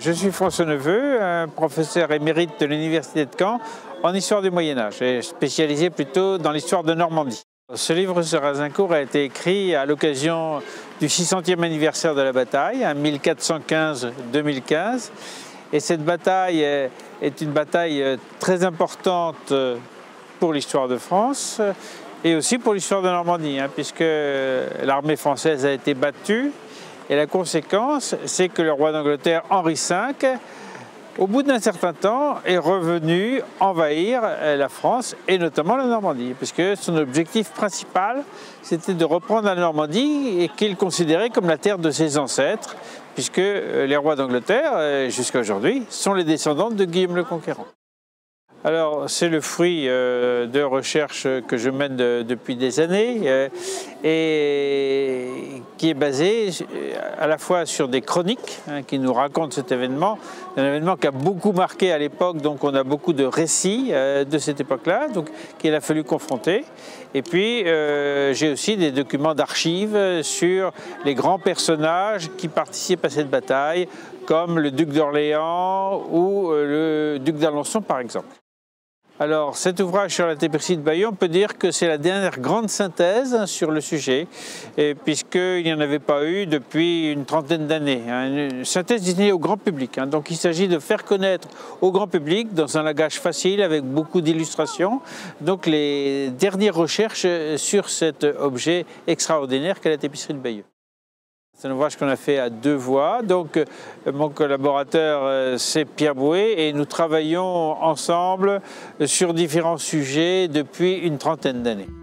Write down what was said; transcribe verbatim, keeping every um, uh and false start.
Je suis François Neveu, un professeur émérite de l'Université de Caen en histoire du Moyen-Âge et spécialisé plutôt dans l'histoire de Normandie. Ce livre sur Azincourt a été écrit à l'occasion du six centième anniversaire de la bataille, en mille quatre cent quinze deux mille quinze. Et cette bataille est une bataille très importante pour l'histoire de France et aussi pour l'histoire de Normandie, hein, puisque l'armée française a été battue. Et la conséquence, c'est que le roi d'Angleterre, Henri cinq, au bout d'un certain temps, est revenu envahir la France et notamment la Normandie, puisque son objectif principal, c'était de reprendre la Normandie et qu'il considérait comme la terre de ses ancêtres, puisque les rois d'Angleterre, jusqu'à aujourd'hui, sont les descendants de Guillaume le Conquérant. Alors, c'est le fruit euh, de recherches que je mène de, depuis des années euh, et qui est basé à la fois sur des chroniques hein, qui nous racontent cet événement, un événement qui a beaucoup marqué à l'époque, donc on a beaucoup de récits euh, de cette époque-là, donc qu'il a fallu confronter. Et puis, euh, j'ai aussi des documents d'archives sur les grands personnages qui participent à cette bataille, comme le duc d'Orléans ou le duc d'Alençon, par exemple. Alors, cet ouvrage sur la tapisserie de Bayeux, on peut dire que c'est la dernière grande synthèse sur le sujet, puisqu'il n'y en avait pas eu depuis une trentaine d'années. Hein, une synthèse destinée au grand public. Hein, donc, il s'agit de faire connaître au grand public, dans un langage facile, avec beaucoup d'illustrations, donc les dernières recherches sur cet objet extraordinaire qu'est la tapisserie de Bayeux. C'est un ouvrage qu'on a fait à deux voix. Donc, mon collaborateur, c'est Pierre Bouet, et nous travaillons ensemble sur différents sujets depuis une trentaine d'années.